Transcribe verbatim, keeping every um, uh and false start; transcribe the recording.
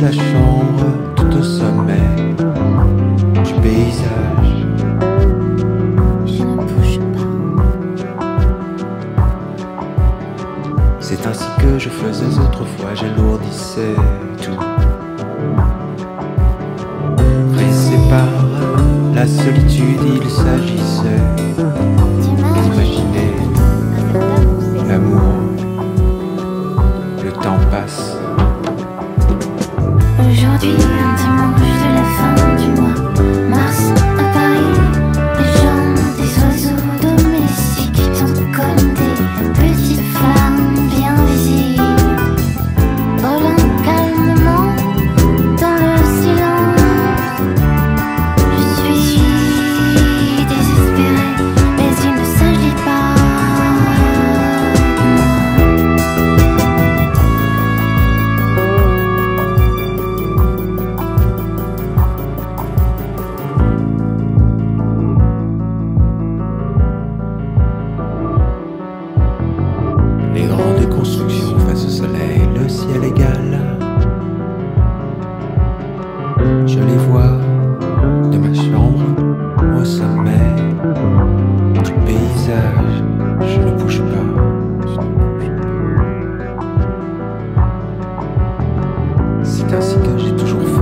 la chambre tout au sommet du paysage. Je ne bouge pas. C'est ainsi que je faisais autrefois, j'alourdissais tout. Pressé par la solitude, il s'agissait d'imaginer l'amour. Le temps passe. Aujourd'hui, un dimanche de la fin du mois mars, à Paris, les gens, des oiseaux domestiques sont comme des petites flammes bien visibles, brûlant calmement dans le silence. Je suis désespérée, mais il ne s'agit pas de moi. Les grandes constructions face au soleil, le ciel égal. Je les vois de ma chambre au sommet du paysage. Je ne bouge pas. C'est ainsi que j'ai toujours fait.